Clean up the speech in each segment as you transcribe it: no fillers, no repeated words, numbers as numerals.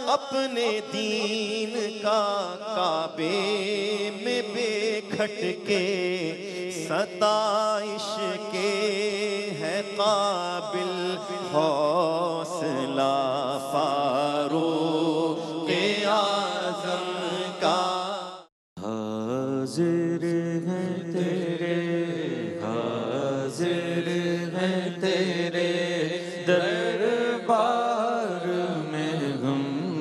अपने दीन का काबे में बेखटके सताइश के है काबिल हौसला फारूक आज़म का। हाजिर है तेरे, हाजिर है तेरे दरबार में हम,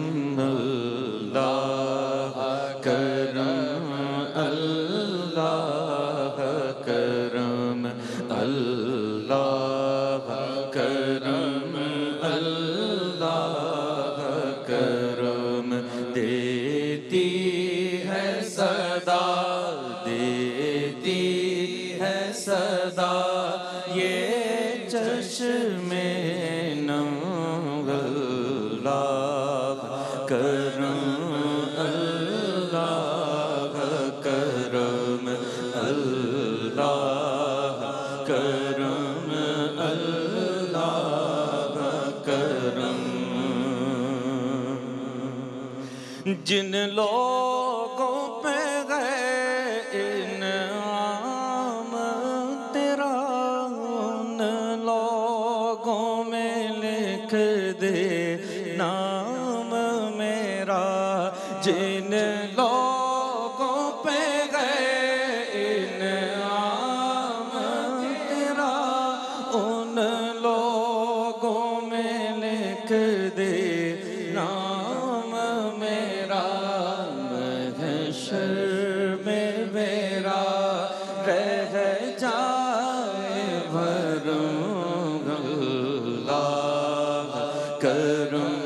अल्लाह करम, अल्लाह करम, अल्लाह करम, अल्लाह करम। देती है सदा, देती है सदा ये चश्मे नम, अल्लाह करम, अल्लाह करम, अल्लाह करम, अल्लाह करम। जिन लोगों पे गए इनाम तेरा, उन लोगों में लिख दे नाम मेरा। जिन लोगों पे गए इनाम तेरा, उन लोगों में लिख दे नाम मेरा। महशर में मेरा रह जाए भरम, अल्लाह करम,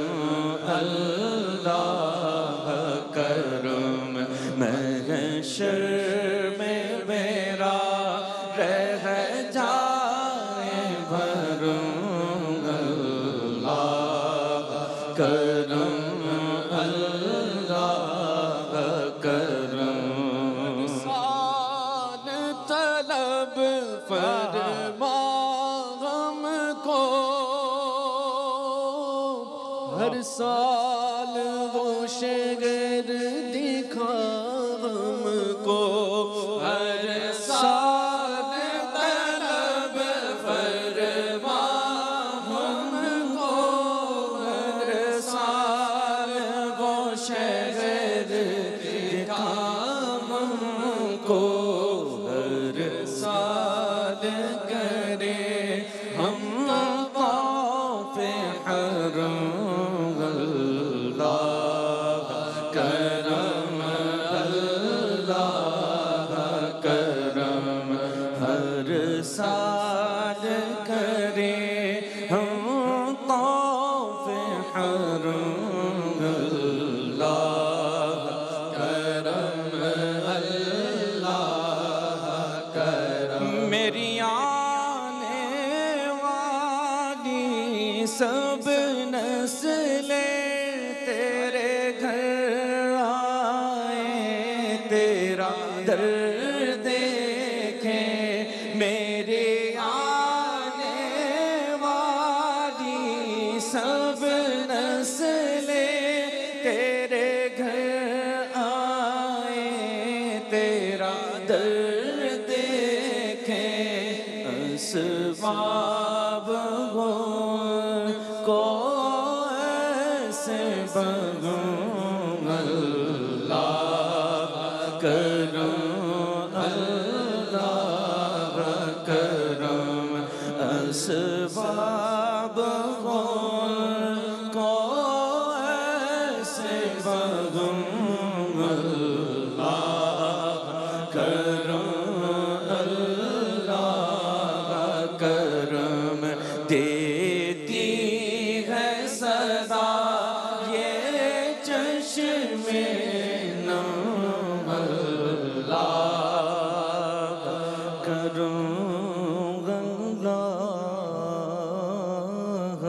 अल्लाह करम। महशर में मेरा रह जाए भरम, अल्लाह करम, अल्लाह करम। सान तलब फरमा हमको, हर साल वो शेर दिखा हमको। हर साल तलब फरमा हमको, हर साल वो शेर दिखा हमको। हर साल करे हम पे हरम, अल्लाह करम, अल्लाह करम। हर साल करे हम पे हरम, अल्लाह करम, अल्लाह करम। मेरी आने वाली सब नस्लें तेरे घर आए, तेरा दर देखें। मेरी आने वाली सब नस्लें तेरे घर आए, तेरा दर देखें। असबाब को ऐसे बगूं, अल्लाह करम, अल्लाह करम। असबाब को ऐसे बगूं, अल्लाह करम, अल्लाह करम। देती है सदा ये चश्मे नम, अल्लाह करम, अल्लाह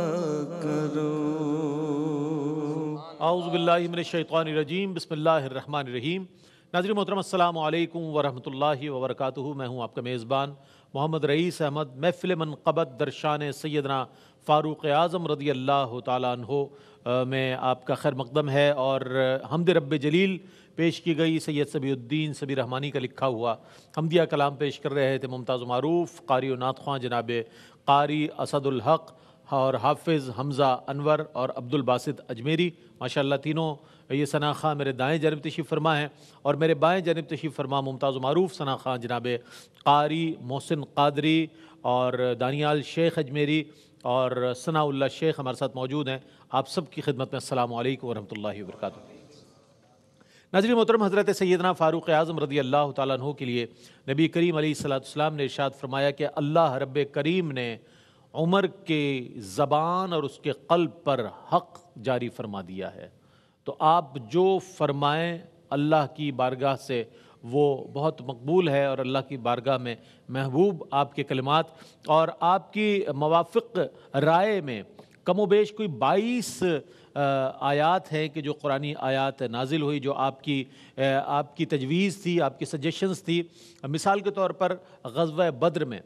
करम। आऊज़ु बिल्लाहि मिनश्शैतानिर्रजीम, बिस्मिल्लाहिर्रहमानिर्रहीम। नाज़रीन मोहतरम, अस्सलामु अलैकुम वरहमतुल्लाहि वबरकातुहू। मैं हूँ आपका मेज़बान मोहम्मद रईस अहमद महफिल मनक़बत दरशान सैयदना फ़ारूक़ आज़म रज़ी अल्लाह ताला अन्हो में आपका खैर मक़दम है। और हमद रब्ब जलील पेश की गई सैयद सबीउद्दीन सबी रहमानी का लिखा हुआ हमदिया कलाम पेश कर रहे थे मुमताज़ मारूफ़ क़ारी व नात ख़्वां जनाब क़ारी असदुल हक़ और हाफिज़ हमज़ा अनवर और अब्दुल बासित अजमेरी। माशाअल्लाह तीनों ये सना खां मेरे दाएं जानब तशरीफ़ फरमा है और मेरे बाएं जानब तशरीफ़ फरमा मुमताज़ मारूफ़ सना खां जनाब क़ारी मोहसिन क़ादरी और दानियाल शेख अजमेरी और सनाउल्लाह शेख हमारे साथ मौजूद हैं। आप सब की खिदमत में अस्सलामु अलैकुम व रहमतुल्लाहि व बरकातुहू। नाज़रीन मोहतरम, हज़रत सैयदना फ़ारूक़ आज़म रज़ी अल्लाह ताला अन्हु के लिए नबी करीम अलैहिस्सलाम ने इरशाद फरमाया कि अल्लाह रब्बे करीम ने उमर के ज़बान और उसके क़ल्ब पर हक़ जारी फरमा दिया है। तो आप जो फरमाएँ अल्लाह की बारगाह से वो बहुत मकबूल है और अल्लाह की बारगाह में महबूब आपके कलिमात और आपकी मवाफ़िक़ राय में कमोबेश कोई 22 आयात हैं कि जो कुरानी आयात नाजिल हुई, जो आपकी तजवीज़ थी, आपकी सजेशंस थी। मिसाल के तौर पर ग़ज़वा बद्र में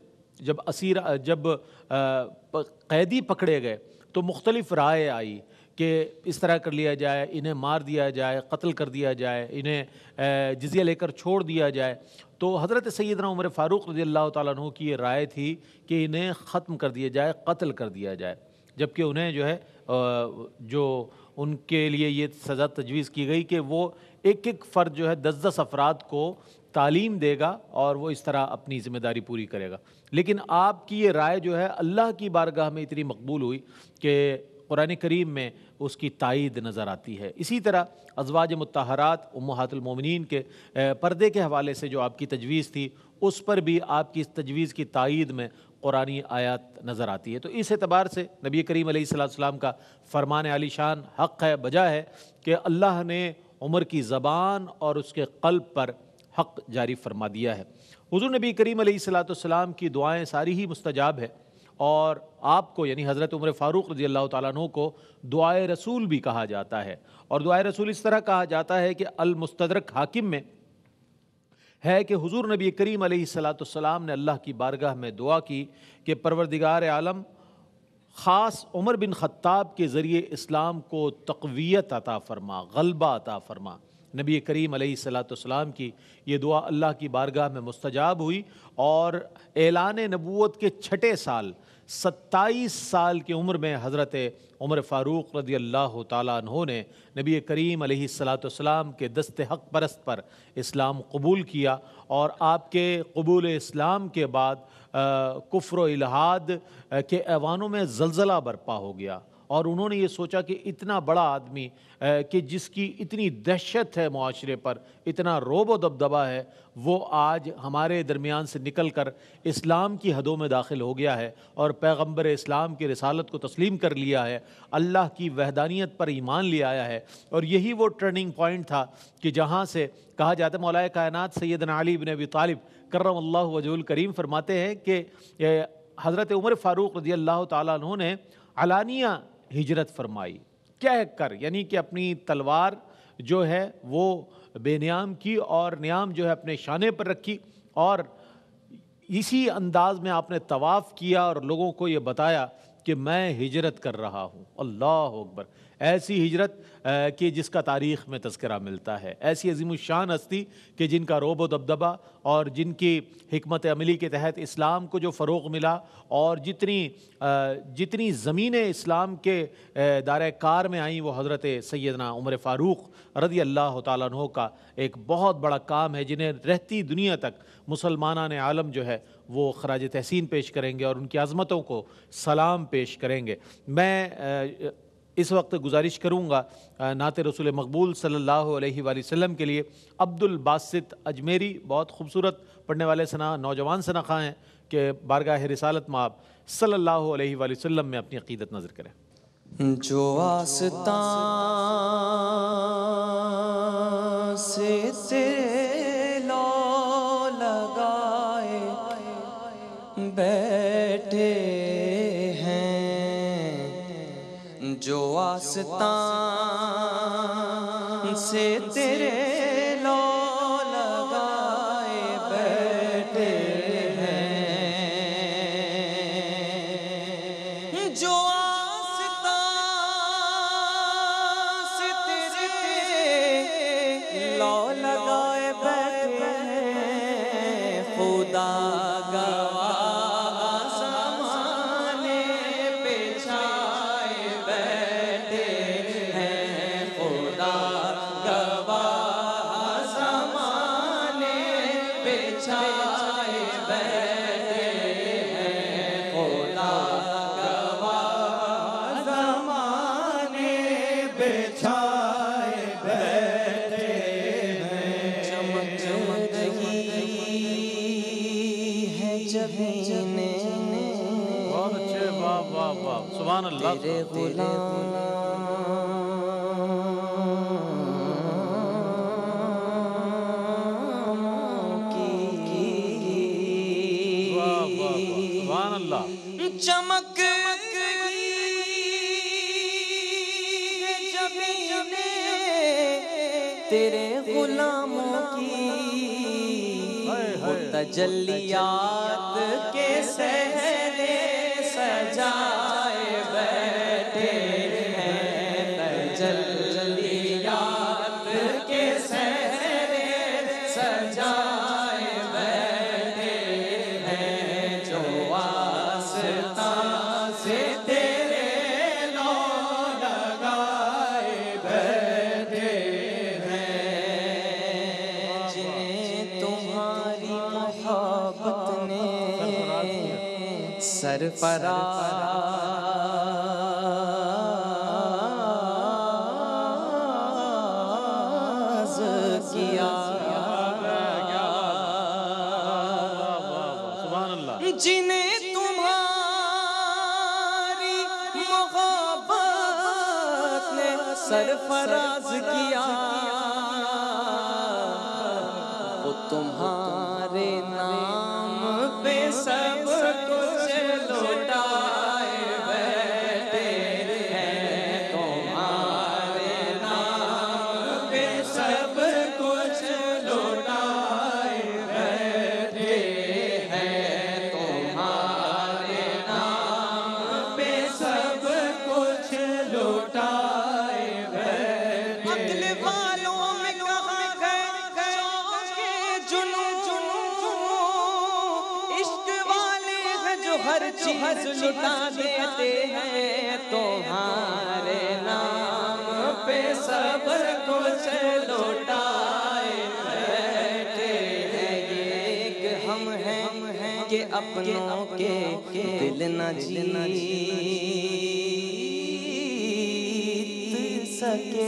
जब कैदी पकड़े गए तो मुख्तलिफ़ राय आई कि इस तरह कर लिया जाए, इन्हें मार दिया जाए, कत्ल कर दिया जाए, इन्हें जिज़िया लेकर छोड़ दिया जाए। तो हज़रत सैयदना उमर फ़ारूक़ रज़ी अल्लाह ताला अन्हु की ये राय थी कि इन्हें ख़त्म कर दिया जाए, कत्ल कर दिया जाए। जबकि उन्हें जो है जो उनके लिए ये सज़ा तजवीज़ की गई कि वो एक एक फ़र्द जो है 10-10 अफराद को तालीम देगा और वो इस तरह अपनी ज़िम्मेदारी पूरी करेगा। लेकिन आपकी ये राय जो है अल्लाह की बारगाह में इतनी मकबूल हुई कि कुरान करीम में उसकी तायीद नज़र आती है। इसी तरह अज़वाज मुत्तहरात उम्महातुल मोमिनीन के पर्दे के हवाले से जो आपकी तजवीज़ थी उस पर भी आपकी इस तजवीज़ की तायीद में कुरानी आयत नज़र आती है। तो इस एतबार से नबी करीम अलैहिस्सलाम का फ़रमान आलीशान हक़ है, बजा है कि अल्लाह ने उमर की ज़बान और उसके क़ल्ब पर हक़ जारी फरमा दिया है। हुज़ूर नबी करीम अलैहिस्सलाम की दुआएँ सारी ही मुस्तजाब है और आपको यानी हज़रत उमर फ़ारूक़ रज़ी अल्लाह ताला अन्हु को दुआए रसूल भी कहा जाता है। और दुआए रसूल इस तरह कहा जाता है कि अल मुस्तदरक हाकिम में है कि हुज़ूर नबी करीम अलैहिस्सलाम ने अल्लाह की बारगाह में दुआ की कि परवरदिगार आलम ख़ास उमर बिन ख़त्ताब के ज़रिए इस्लाम को तक़वियत अता फ़रमा, ग़ल्बा अता फ़रमा। नबी करीम अलैहिस्सलाम की ये दुआ अल्लाह की बारगाह में मुस्तजाब हुई और ऐलान नबूवत के छठे साल 27 साल की उम्र में हज़रत उमर फ़ारूक़ रज़ी अल्लाह ताला अन्हु ने नबी करीम अलैहिस्सलाम के दस्ते हक़ परस्त पर इस्लाम कबूल किया। और आपके कबूल इस्लाम के बाद कुफ्र व इल्हाद के ऐवानों में ज़लज़ला बरपा हो गया और उन्होंने ये सोचा कि इतना बड़ा आदमी कि जिसकी इतनी दहशत है मुआशरे पर, इतना रोब व दबदबा है, वो आज हमारे दरमियान से निकल कर इस्लाम की हदों में दाखिल हो गया है और पैगम्बर इस्लाम की रिसालत को तस्लीम कर लिया है, अल्लाह की वहदानियत पर ईमान ले आया है। और यही वो टर्निंग पॉइंट था कि जहाँ से कहा जाता है, मौलाए कायनात सैयदना अली इब्न अबी तालिब कर्रमल्लाहु वजहुल करीम फरमाते हैं कि हज़रत उमर फ़ारूक़ रज़ी अल्लाह ताला अन्हु ने अलानिया हिजरत फरमाई, कह कर, यानी कि अपनी तलवार जो है वो बेनियाम की और नियाम जो है अपने शाने पर रखी और इसी अंदाज में आपने तवाफ़ किया और लोगों को ये बताया कि मैं हिजरत कर रहा हूँ। अल्लाह अकबर। ऐसी हिजरत कि जिसका तारीख़ में तज़किरा मिलता है, ऐसी अज़ीमुश्शान हस्ती कि जिनका रोब व दबदबा और जिनकी हिकमत अमली के तहत इस्लाम को जो फ़रोग़ मिला और जितनी ज़मीनें इस्लाम के दायरे कार में आईं वो हज़रत सैयदना उमर फ़ारूक़ रज़ी अल्लाह ताला अन्हु का एक बहुत बड़ा काम है, जिन्हें रहती दुनिया तक मुसलमानान आलम जो है वो ख़राज तहसीन पेश करेंगे और उनकी अज़मतों को सलाम पेश करेंगे। मैं इस वक्त गुजारिश करूँगा नाते रसूल मकबूल सल्लल्लाहु अलैहि वसल्लम के लिए अब्दुल बासित अजमेरी, बहुत खूबसूरत पढ़ने वाले सना नौजवान सना खां हैं, कि बारगाह रिसालत में आप सल्लल्लाहु अलैहि वसल्लम में अपनी अक़ीदत नज़र करें। जो आस्तां से तेरे लो लगाए बैठे हैं, जो आस्तां से तेरे लो लगाए बैठे हैं, बिछाए बैठे हैं। चमक रही है जबीने बहुत अच्छे, वाह वाह वाह, सुभान अल्लाह। तेरे गुलाम वाह वाह वाह, सुभान अल्लाह। चमक गई है जबीने तेरे गुलामों की, वो तजल्लियात के सहरे सजाए बैठे हैं। तजल्लियात के सहरे सजाए बैठे हैं। जो आस्तां से तेरे लो लगाए बैठे हैं। जिन्हें तुम्हारी मोहब्बत ने सरफराज किया। सुभान अल्लाह। जिन्हें तुम्हारी मोहब्बत ने सरफराज किया, वो तुम्हारे नाम पे सब कुछ लौटाए बैठे हैं। तुम्हारे नाम पे सब कुछ लौटाए बैठे हैं। तुम्हारे नाम पे सब कुछ लौटाए बैठे। अगले वालों में कहाँ गए के जुनू इश्क वाले हैं जो हर चीज लुटा देते हैं। तुम्हारे नाम पे सब कुछ लौटाए बैठे हैं। ये एक हम हैं कि अपनों के दिल न जीत सके।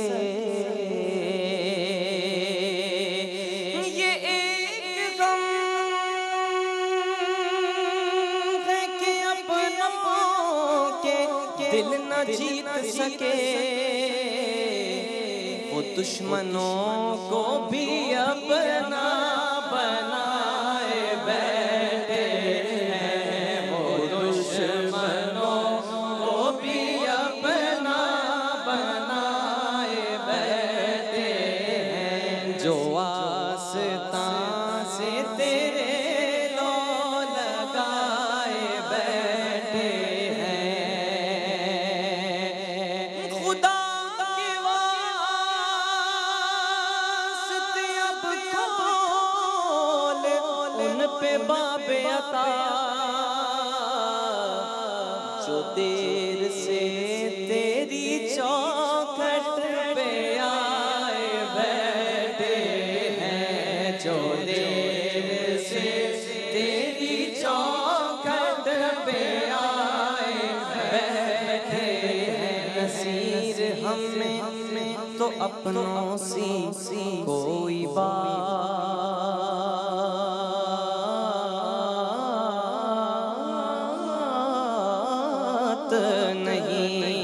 ये एक गम है कि अपनों के दिल न जीत सके। वो दुश्मनों को भी अपना बनाए बैठे हैं। वो दुश्मनों को भी अपना बनाए बैठे हैं। जो आस्तां से तेरे लो लगाए बैठे हैं। खुदा के वास्ते अब खोल उन पे बाबे अता, जो देर से तेरी चौखट पे आए बैठे हैं। जो देर से तेरी चौखट पे आए बैठे हैं। नसीर हमें तो अपनों सी कोई बात नहीं।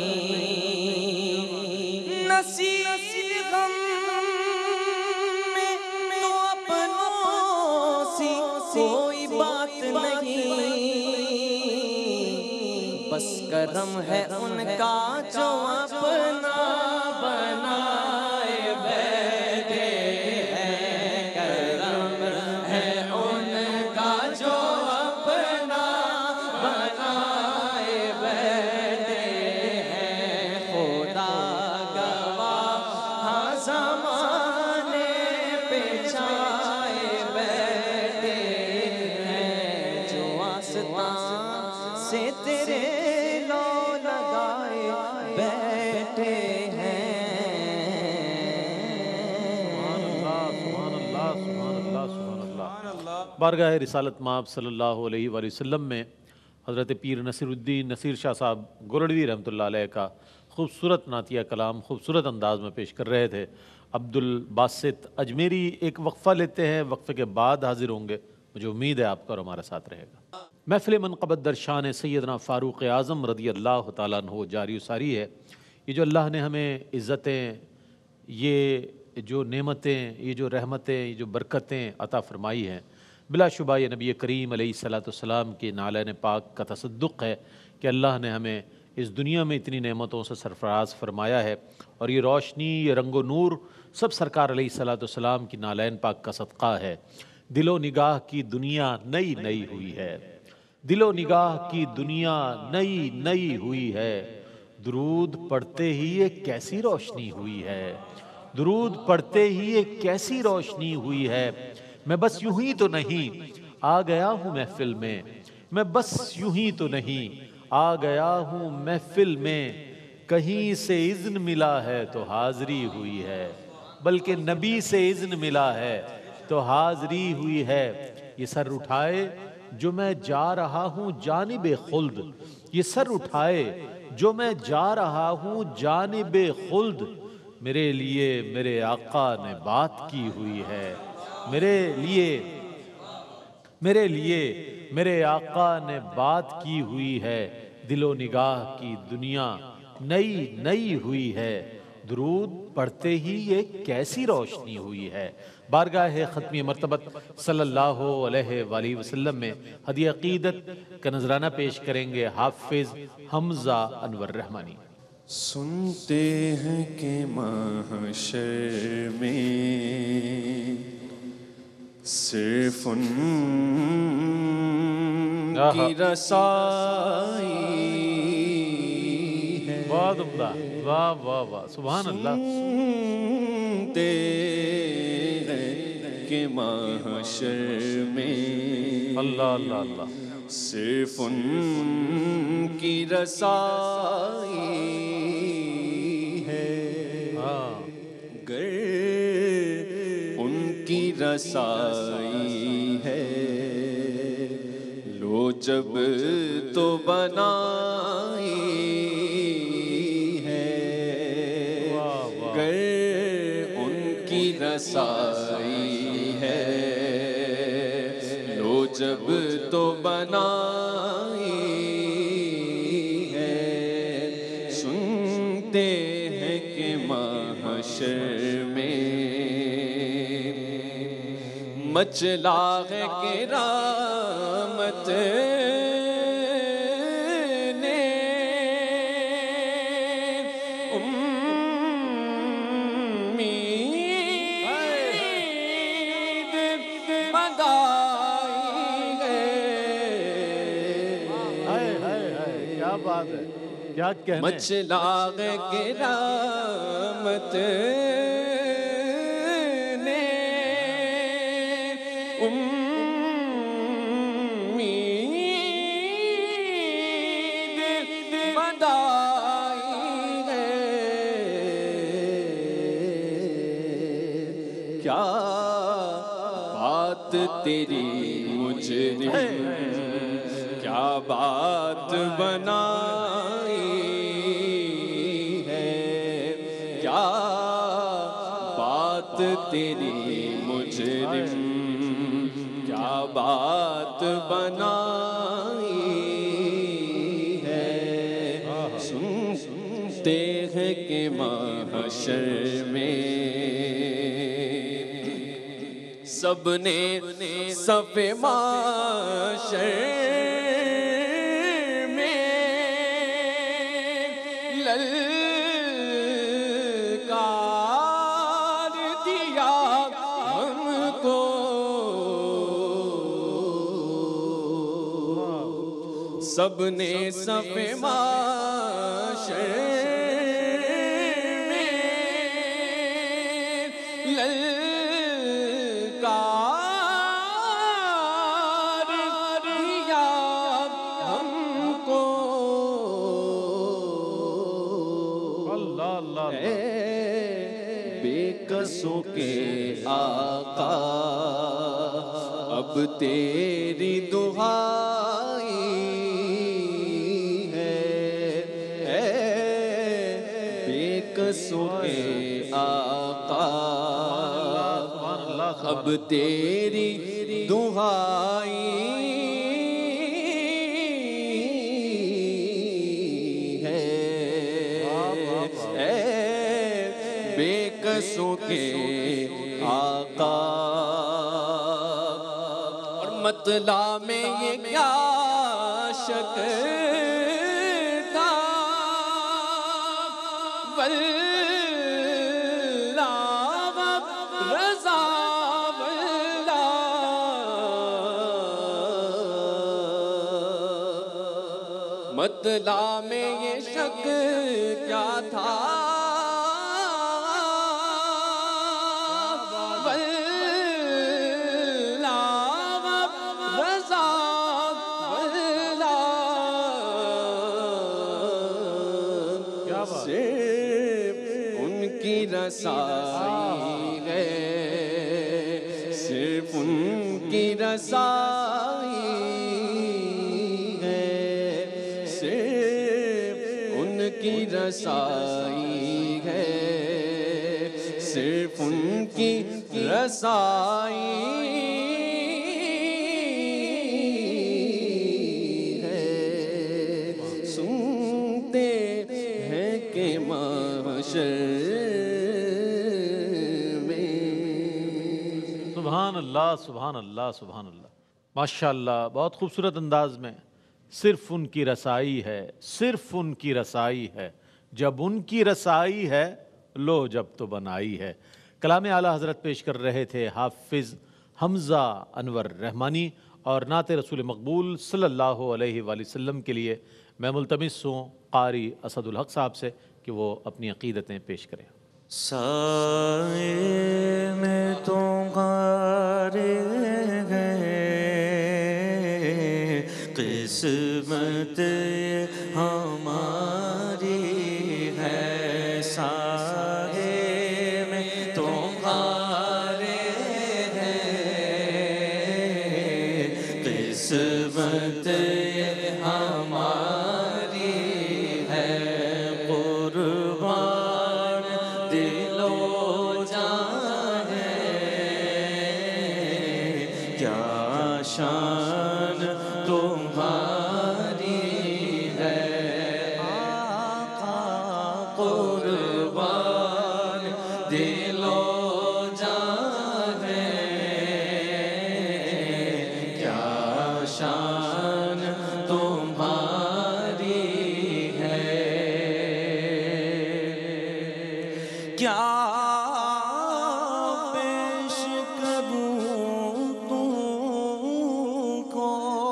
नसीर गम में तो अपनों सी कोई बात नहीं। बस करम है उनका जो अपना बनाए बैठे हैं। करम है उनका जो अपना बनाए बैठे हैं। खुदा गवाह हाँ ज़माने पे छाए बैठे हैं। जो आस्तां से तेरे लो लगाए बैठे हैं। बारगाह रिसालत माब सल्लल्लाहु अलैहि वसल्लम में हज़रत पीर नसीरुद्दीन नसीर शाह साहब गोरड़वी रहमतुल्लाह अलैह का खूबसूरत नातिया कलाम खूबसूरत अंदाज में पेश कर रहे थे अब्दुल बासित अजमेरी। एक वक्फ़ा लेते हैं, वक्फ़े के बाद हाजिर होंगे। मुझे उम्मीद है आपका और हमारा साथ रहेगा। महफ़िल मनक़बत दर शान सैयदना फ़ारूक़ आज़म रज़ी अल्लाह तआला अन्हु जारी सारी है। ये जो अल्लाह ने हमें इज़्ज़तें, ये जो नेमतें, ये जो रहमतें, ये जो बरकतें अता फ़रमाई हैं, बिलाशुबा ये नबी करीम अलैहिस्सलाम के नालैन पाक का तसद्दुक़ है कि अल्लाह ने हमें इस दुनिया में इतनी नेमतों से सरफराज फरमाया है। और ये रोशनी, ये रंगो नूर सब सरकार अलैहिस्सलाम की नालैन पाक का सदक़ा है। दिलो निगाह की दुनिया नई नई हुई है, दिलो निगाह की दुनिया नई नई हुई है। दुरूद पढ़ते ही ये कैसी रोशनी हुई है, दुरूद पढ़ते ही ये कैसी रोशनी हुई है। मैं बस यूं ही तो नहीं आ गया हूँ महफिल में, मैं बस यूं ही तो नहीं आ गया हूँ महफिल में। कहीं से इज़्न मिला है तो हाज़री हुई है, बल्कि नबी से इज़्न मिला है तो हाज़री हुई है। ये सर उठाए जो मैं जा रहा हूँ जानिबे खुल्द, ये सर उठाए जो मैं जा रहा हूँ जानिबे खुल्द। मेरे लिए मेरे आका ने बात की हुई है, मेरे लिए मेरे आका ने बात की हुई है। दिलो निगाह की दुनिया नई नई हुई है, दुरूद पढ़ते ही ये कैसी रोशनी हुई है। बारगाह ख़त्मी मरतबत सल्लल्लाहु अलैहि वसल्लम में हदीया अक़ीदत का नजराना पेश करेंगे हाफिज हमजा अनवर रहमानी। सुनते हैं कि महशर में सिर्फ उनकी रसाई है। बहुत उम्दा, वाह वाह वाह, सुभान अल्लाह। सुनते हैं कि महशर में अल्लाह अल्लाह अल्लाह, सिर्फ उनकी रसाई है। गर उनकी रसाई है लो जब तो बनाई है। गर उनकी रसाई है लो जब तो बनाई है। सुनते हैं कि महशर में मचला है किरामत ने उम्मीद मंगाई है। क्या बात है, क्या कहने। मचला है किरामत ने उम्मीद बंधाई है। क्या बात तेरी मुजरिम, क्या बात बनाई है। क्या बात तेरी मुजरिम, क्या बात बनाई है। सुनते हैं कि महशर में सबने सफ़े माशर में ललकार दिया हमको। सबने सफ़े माशर में ललकार दिया हमको। अल्लाह अल्लाह अल्लाह। बेकसों के आका अब तेरी दुहाई है। बेकसों के आका अब तेरी दुहाई है, बेकसों के आका। और मतला में ये क्या शक था, वल्लाह रज़ा वल्लाह। मतला में ये शक क्या था, रसाई है, सिर्फ उनकी रसाई है, सिर्फ उनकी रसाई है, सिर्फ उनकी रसाई है। सुनते हैं कि महशर सुभान अल्लाह, सुभान अल्लाह, सुभान अल्लाह, माशाअल्लाह। बहुत खूबसूरत अंदाज में सिर्फ उनकी रसाई है, सिर्फ उनकी रसाई है, जब उनकी रसाई है लो जब तो बनाई है। कलाम आला हज़रत पेश कर रहे थे हाफिज़ हमज़ा अनवर रहमानी और नाते रसूल मकबूल सल्लल्लाहु अलैहि वसल्लम के लिए मैं मुल्तमिस हूँ क़ारी असदुल हक़ साहब से कि वो अपनी अक़ीदतें पेश करें। साए में तुम्हारे गए, किस्मत हमारी है। साए में तुम्हारे हैं, किस्मत हमारी है। कुर्बान दिलो जान है, क्या शान तुम्हारी है। आका कुर्बान दिलो जान है, क्या शान तुम्हारी है। क्या पेश करूं तुमको,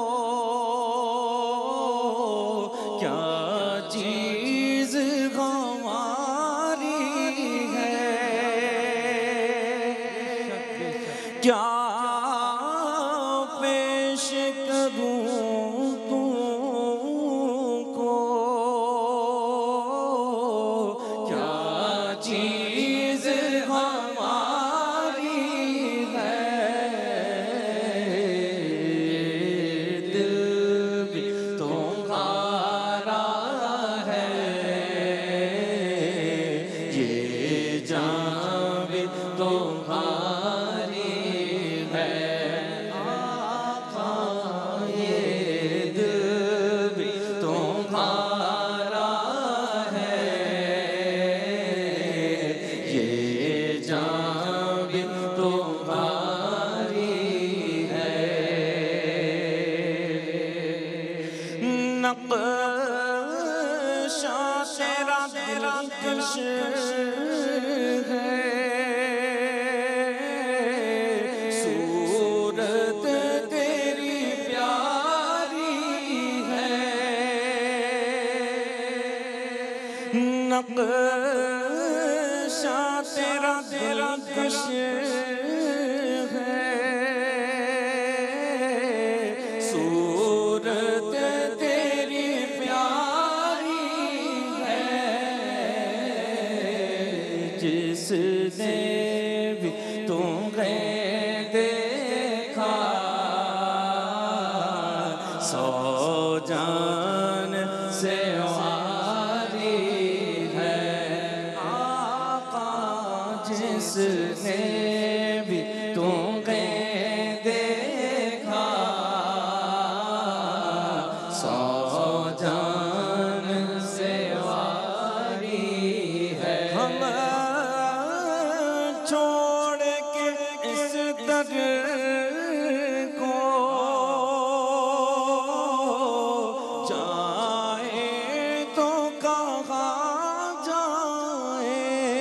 क्या चीज़ हमारी है। क्या पेश करूं तुमको, क्या चीज़ हमारी है। दिल भी तुम्हारा है, ये जान भी तुम्हारी है। आका ये दिल भी तुम्हारा है, ये जान भी तुम्हारी है। नक्शा तेरा दिलकश है, सूरत तेरी प्यारी है। नक्शा तेरा दिलकश है, सूरत तेरी प्यारी है। जिसने भी तुम्हें देखा, सौ जान से वारी है। जिसने भी तुम्हें देखा, सौ जान से वारी है। हम छोड़ के इस दर को जाए तो कहाँ जाए,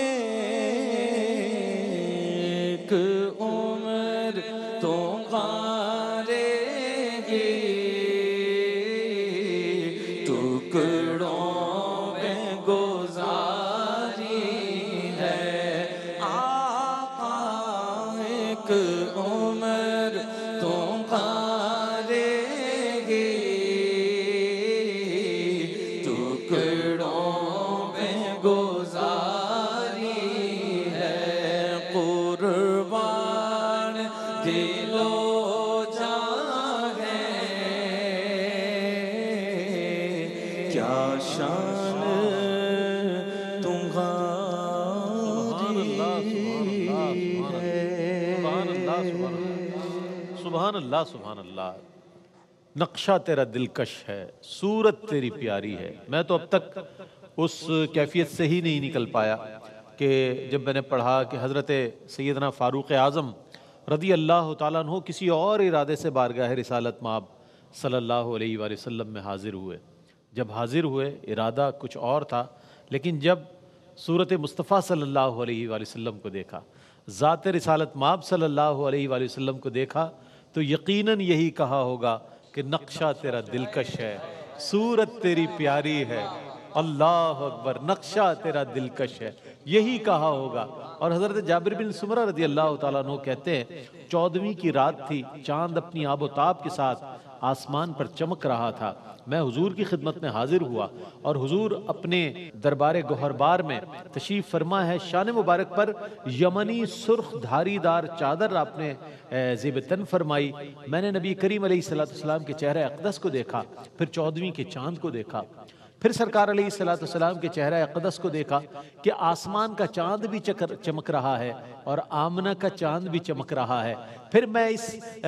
एक उम्र तो गुज़ारेगी टुकड़ों में गुजारी है। आका एक उम्र तो गुज़ारेगी टुकड़ों में गुजारी है। कुर्बान दिलो जान है, क्या शान तुम्हारी है। सुभान अल्लाह सुभान अल्लाह। नक्शा तेरा दिलकश है, सूरत तेरी प्यारी है। मैं तो अब तक उस कैफियत से ही नहीं निकल पाया कि जब मैंने पढ़ा कि हज़रत सैयदना फ़ारूक़ आज़म रदी अल्लाह ताला अन्हो किसी और इरादे से बारगाह रिसालत माब सल्लल्लाहु अलैहि वसल्लम में हाज़िर हुए। जब हाज़िर हुए इरादा कुछ और था, लेकिन जब सूरत मुस्तफ़ा सल्लल्लाहु अलैहि वसल्लम को देखा, ज़ात रिसालत माब सल्लल्लाहु अलैहि वसल्लम को देखा, तो यकीनन यही कहा होगा कि नक्शा तेरा दिलकश है, सूरत तेरी प्यारी है। अल्लाह अकबर, नक्शा तेरा दिलकश है, यही कहा होगा। और हज़रत जाबिर बिन सुमरा रज़ी अल्लाह ताला अन्हु कहते हैं 14वीं की रात थी, चांद अपनी आबोताब के साथ आसमान पर चमक रहा था। मैं हुजूर की खिदमत में हाजिर हुआ और हुजूर अपने दरबार गोहरबार में तशरीफ़ फरमा है। शान मुबारक पर यमनी सुर्ख धारीदार चादर आपने ज़ेब तन फरमाई। मैंने नबी करीम अलैहिस्सलाम के चेहरे अक़दस को देखा, फिर 14वीं के चांद को देखा, फिर सरकार अलैहिस्सलाम के चेहरा अक़दस को देखा कि आसमान का चांद भी चमक रहा है और आमना का चांद भी चमक रहा है। फिर मैं इस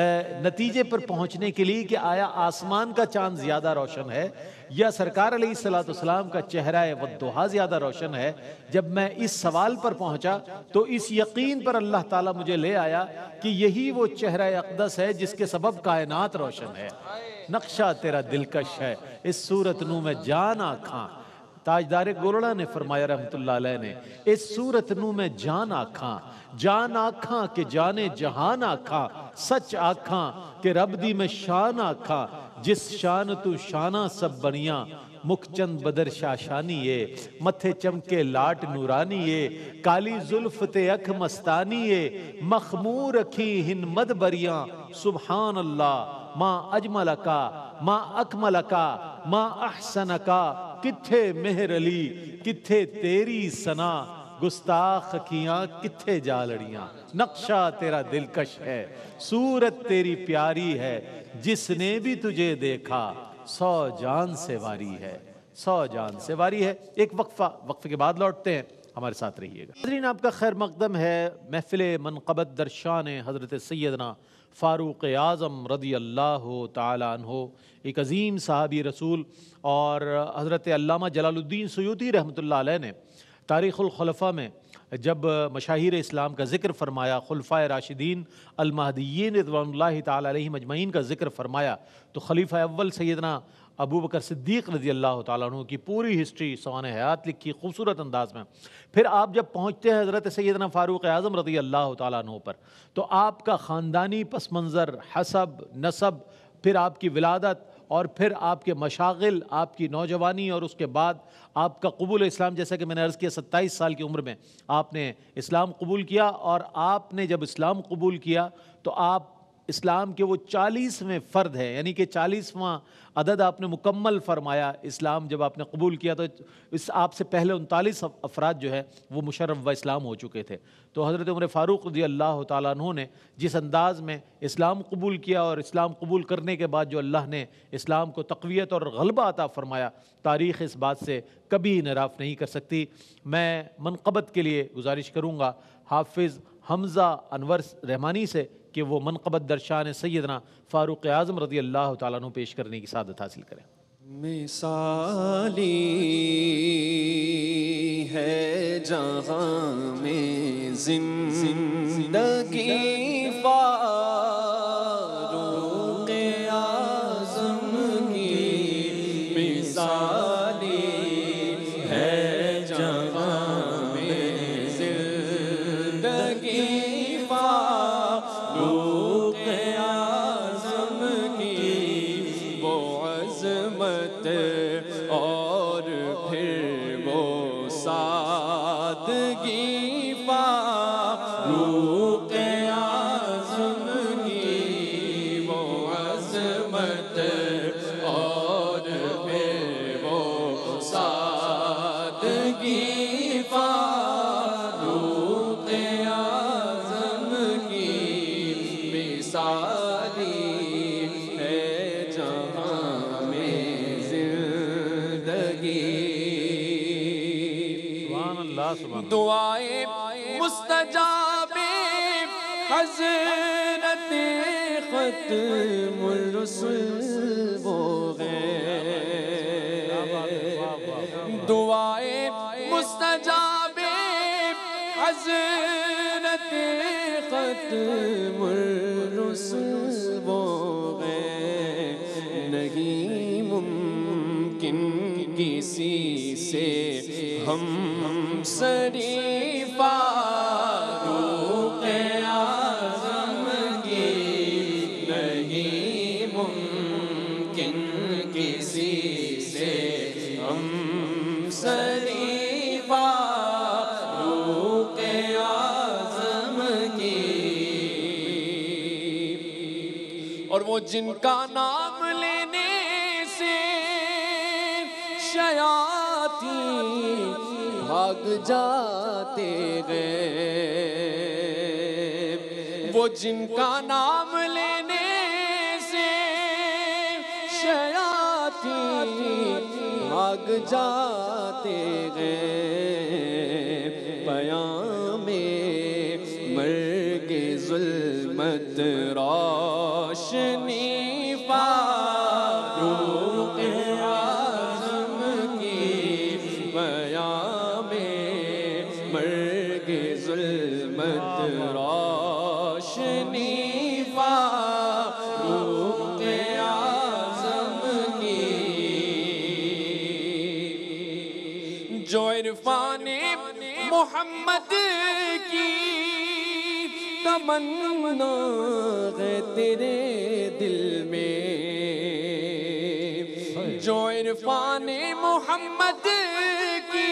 नतीजे पर पहुंचने के लिए कि आया आसमान का चांद ज़्यादा रोशन है या सरकार अलैहिस्सलाम का चेहरा वद्दुहा ज़्यादा रोशन है, जब मैं इस सवाल पर पहुंचा तो इस यकीन पर अल्लाह ताला मुझे ले आया कि यही वो चेहरा अक़दस है जिसके सबब कायनात रोशन है। नक्शा तेरा दिलकश है, इस सूरत नू में जान आखां। ताजदार गोलड़ा ने फरमाया रहमतुल्लाह अलैह ने, इस सूरत नू में जान आखां, जान आखां के जाने जहान आखां, सच आखां के रब दी में शान आखां, जिस शान तू शाना सब बनिया, मुखचंद बदर शाशानी ये, मथे चमके लाट नूरानी ये, काली जुल्फ ते अख मस्तानी ये, मखमूर अखी हिन मद बरिया, सुबहान अल्लाह माँ अजमलका माँ अकमलका माँ अहसनका, किथे मेहर अली किथे तेरी सना, गुस्ताख अखियां किथे जा लड़ियां। नक्शा तेरा दिलकश है, सूरत तेरी प्यारी है, जिसने भी तुझे देखा 100 जान से वारी है, 100 जान से वारी है। एक वक्फे के बाद लौटते हैं, हमारे साथ रहिएगा। नाज़रीन, आपका खैर मकदम है महफिल मनक़बत दरशान हज़रत सैयदना फ़ारूक़ आज़म रदी अल्लाह ताला अन्हो, एक अज़ीम सहाबी रसूल और हज़रत अल्लामा जलालुद्दीन सुयूती रहमतुल्लाह अलैह ने तारीख़ुल खुलफ़ा में जब मशाहिर इस्लाम का ज़िक्र फरमाया, खुलफ़ाए राशिदीन अल-महदिय्यीन रिज़वानुल्लाहि ताला अलैहिम अजमईन का ज़िक्र फरमाया, तो खलीफ़ा अव्वल सैयदना अबू बकर सिद्दीक़ रज़ी अल्लाह ताला अन्हु की पूरी हिस्ट्री सवाने हयात लिखी खूबसूरत अंदाज में। फिर आप जब पहुँचते हैं हज़रत सैयदना फ़ारूक़ आज़म रज़ी अल्लाह ताला अन्हु पर, तो आपका ख़ानदानी पस मंज़र, हसब, नसब, फिर आपकी विलादत और फिर आपके मशागिल, आपकी नौजवानी और उसके बाद आपका कबूल इस्लाम, जैसा कि मैंने अर्ज़ किया 27 साल की उम्र में आपने इस्लाम कबूल किया। और आपने जब इस्लाम कबूल किया तो आप इस्लाम के वो 40वें फ़र्द है, यानी कि 40वां अदद आपने मुकम्मल फरमाया। इस्लाम जब आपने कबूल किया तो इस आपसे पहले 39 अफराद जो है वो मुशर्रफ व इस्लाम हो चुके थे। तो हज़रत उमर फ़ारूक़ रज़ी अल्लाह ताला अन्हु ने जिस अंदाज़ में इस्लाम कबूल किया और इस्लाम कबूल करने के बाद जो अल्लाह ने इस्लाम को तक़वियत और गलबा अता फ़रमाया, तारीख़ इस बात से कभी इनराफ़ नहीं कर सकती। मैं मनक़बत के लिए गुजारिश करूँगा हाफ़िज़ हमज़ा अनवर रहमानी से कि वो मनक़बत दरशान सैयदना फ़ारूक़ आज़म रज़ी अल्लाह ताला अन्हु पेश करने की सादत हासिल करें। मिसाली है जहाँ में ज़िंदगी फ़ारूक़ आज़म की, मिसाली है जहाँ में ज़िंदगी फ़ारूक़ आज़म की, वो अज़मत और फिर वो सादगी फ़ारूक़ आज़म की, वो अज़मत और फिर वो सादगी फ़ारूक़ आज़म की, मिसाली है जहाँ में ज़िंदगी। सुभान अल्लाह, सुभान दुआए मुस्तजाबे हज़रत ख़त्मुर रसूल वो गए, दुआए मुस्तजाबे हज़रत ख़त्मुर रसूल वो गए, नहीं मुमकिन किसी से हम सरी फ़ारूक़ आज़म की, नहीं मुमकिन किसी से हम सरी फ़ारूक़ आज़म की। और वो जिनका नाम लेने से शयातीन भाग जाते गए, वो जिनका नाम लेने से शयातीन भाग जाते गए, पयामे मर्ग ज़ुल्मत रोशनी फ़ारूक़ आज़म की, पयामे मर्ग ज़ुल्मत रोशनी फ़ारूक़ आज़म की, जो इरफ़ाने मोहम्मद की तमन्ना है तेरे दिल में, जो इरफ़ाने मोहम्मद की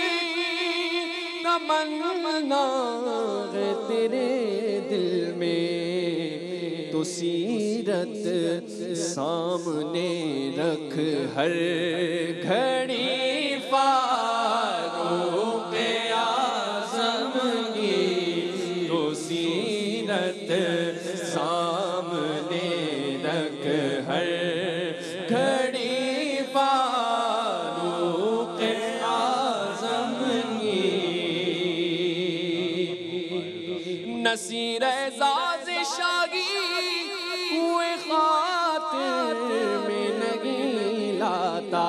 तमन्ना है तेरे दिल में, तो सीरत सामने रख हर घड़ी फ़ारूक़ आज़म की, तो सीरत सामने रख हर घड़ी फ़ारूक़ आज़म की, नसीर एज़ाज़ शागी हुए खातिर में नहीं लाता,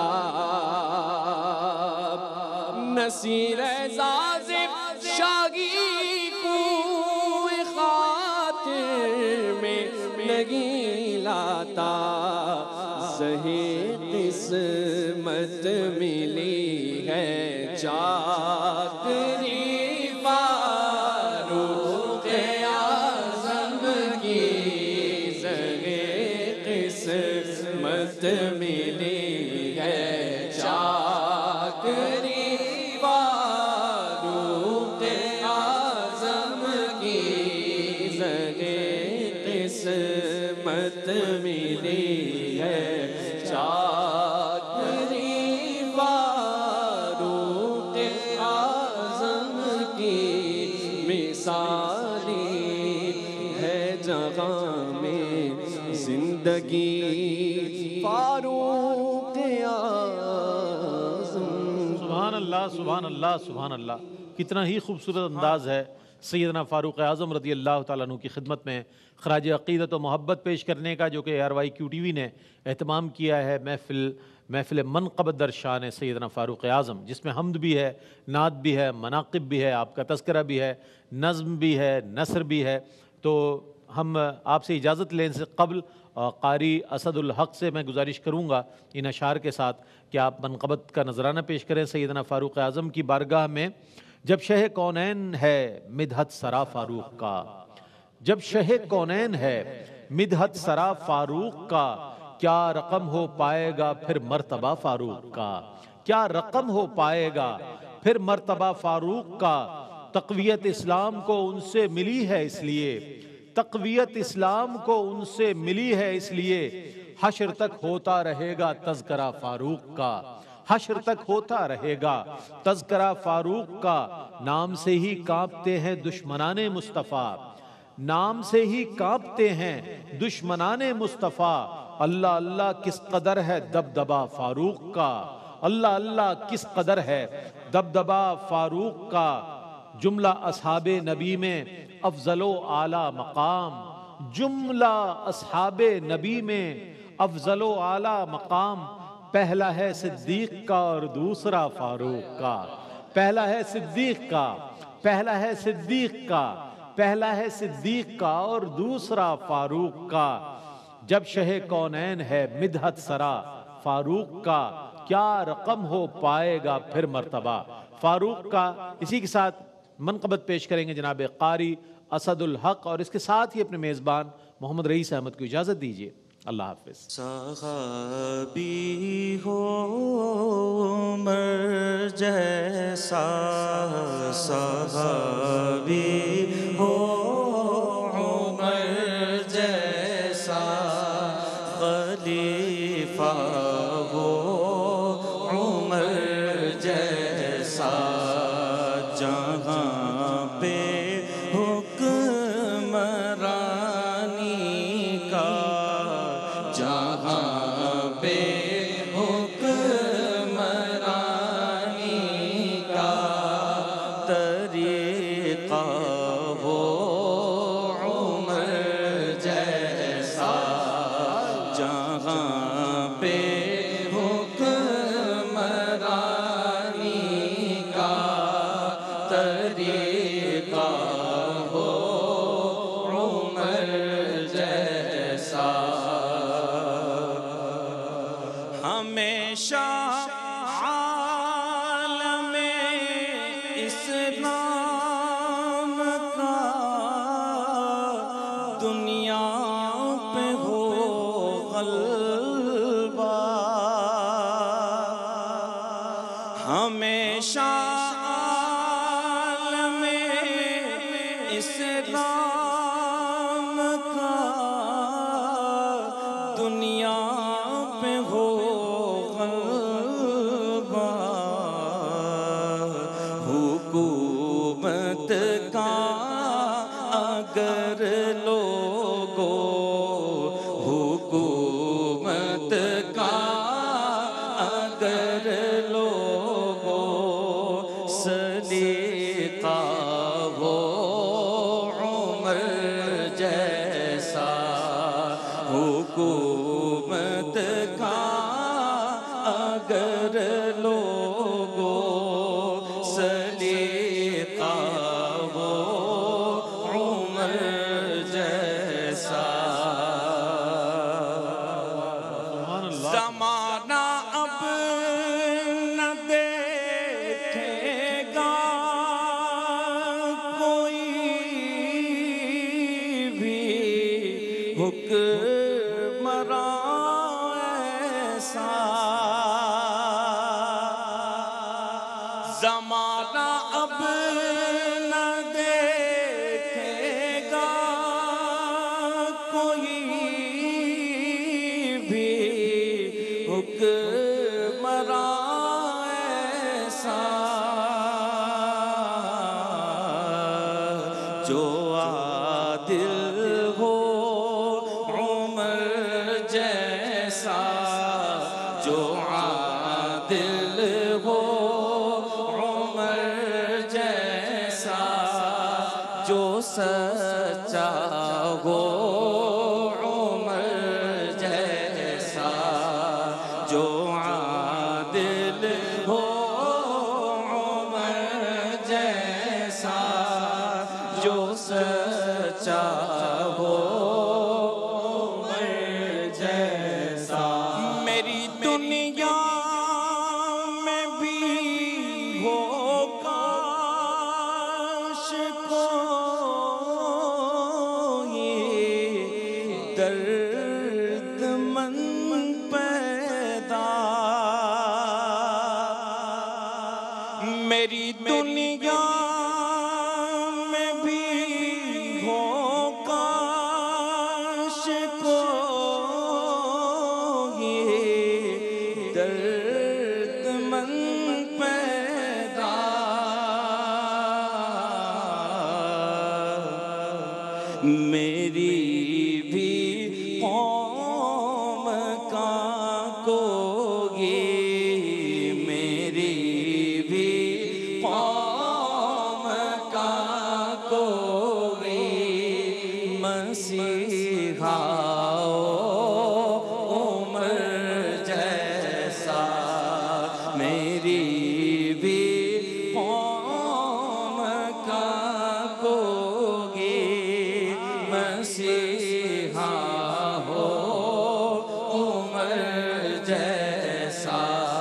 नसीर एज़ाज़ शागी हुए खातिर में नहीं लाता, ज़हे किस्मत मिली है चाकरी फ़ारूक़ आज़म की, ज़हे किस्मत मिली है चाकरी फ़ारूक़ किस्मत मिली है, चाकरी फारूक आज़म की मिसाली है जहाँ में जिंदगी फारूक आज़म। सुभान अल्लाह, सुभान अल्लाह, सुभान अल्लाह। कितना ही खूबसूरत अंदाज़ है सैयदना फ़ारूक आज़म रज़ी अल्लाह तआला अन्हु की खिदमत में ख़राज अक़ीदत व मोहब्बत पेश करने का, जो कि ARYQTV ने एहतमाम किया है। महफ़िल मनक़बत दर शान सैयदना फ़ारूक आज़म, जिसमें हम्द भी है, नात भी है, मनाक़िब भी है, आपका तज़किरा भी है, नज़्म भी है, नसर भी है। तो हम आपसे इजाज़त लेने से क़ब्ल क़ारी असदुल हक़ से मैं गुजारिश करूँगा इन अशार के साथ कि आप मनक़बत का नजराना पेश करें सैयदना फ़ारूक आज़म की बारगाह में। जब शह कौनैन है मिदहत सरा फ़ारूक का, जब शह कौनैन है मिदहत सरा फ़ारूक का, क्या रकम हो पाएगा फिर मर्तबा फ़ारूक का, क्या रकम हो पाएगा फिर मर्तबा फ़ारूक का। तक़वियत इस्लाम को उनसे मिली है इसलिए, तक़वियत इस्लाम को उनसे मिली है इसलिए, हश्र तक होता रहेगा तज़किरा फ़ारूक का, हश्र तक होता रहेगा तज़किरा फ़ारूक का। नाम से ही कांपते हैं दुश्मनाने मुस्तफ़ा, नाम से ही कांपते हैं दुश्मनाने मुस्तफ़ा। अल्लाह अल्लाह किस कदर है दबदबा फ़ारूक का, अल्लाह अल्लाह किस कदर है दबदबा फ़ारूक का। जुमला अस्हाबे नबी में अफ़ज़लो आला मकाम, जुमला अस्हाबे नबी में अफ़ज़लो आला मकाम। पहला है सिद्दीक़ का और दूसरा फ़ारूक का, पहला है सिद्दीक़ का, पहला है सिद्दीक़ का, पहला है सिद्दीक़ का और दूसरा फ़ारूक का। जब शह कौनैन है मिदहत सरा फ़ारूक का, क्या रकम हो पाएगा फिर मर्तबा फ़ारूक का। इसी के साथ मनक़बत पेश करेंगे जनाब क़ारी असदुल हक़, और इसके साथ ही अपने मेज़बान मोहम्मद रईस अहमद को इजाज़त दीजिए। अल्लाह हाफ़िज़। सहाबी हो उमर जैसा, सहाबी हो उमर जैसा, खलीफा हो उमर जैसा, जहाँ पे हुक्मरानी का, जहाँ पे हुक्मरानी का तरीक़ा हो उमर जैसा, जहाँ पे हुक्मरानी का तरीक़ा हो उमर जैसा। हमेशा आलमे इस्लाम का दुनिया पे हो ग़ल्बा, हमेशा आलमे इस्लाम का दुनिया पे हो ग़ल्बा। हुकूमत का अगर लोगो, हुकूमत का अगर लोगो सलीक़ा हो उमर जैसा, हुकूमत का अगर लोगो सलीक़ा हो उमर जैसा। ज़माना अब न देखेगा कोई भी हुक्मरान ऐसा, ज़माना अब न देखेगा कोई जो आदिल हो, उमर जैसा जो आदिल हो, उमर जैसा जो सच्चा हो, उमर जैसा जो आदिल हो, उमर जैसा जो सच्चा हो, उमर जैसा। मेरी दुनिया में भी हो काश कोई दर्दमंद पैदा। मेरी दुनिया में भी हो काश कोई दर्दमंद पैदा। मेरी भी कौम का कोई, मेरी भी कौम का कोई मसीहा उमर जैसा। मेरी भी कौम का कोई मसीहा हो, उमर जैसा।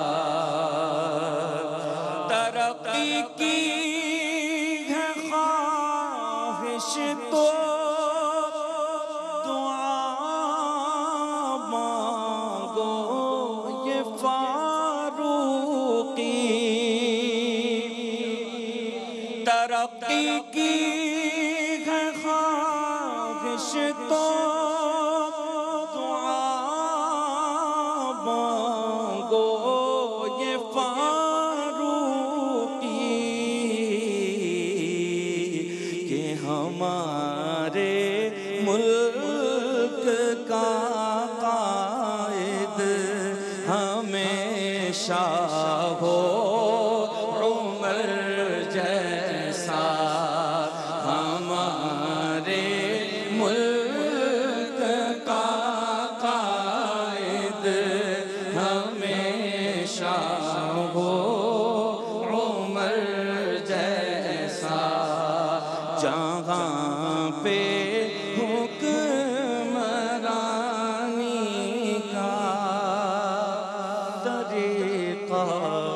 तरक्की की है ख्वाहिश तो दुआ मांगो ये फारूकी। तरक्की की है ख्वाहिश तो दुआ मांगो ये फारूकी कि हमारे मुल्क का कायद हमेशा हो, उमर जैसा। हमारे मुल्क का कायद हमेशा हो, उमर जैसा। जहाँ पे हुक्मरानी का तरीका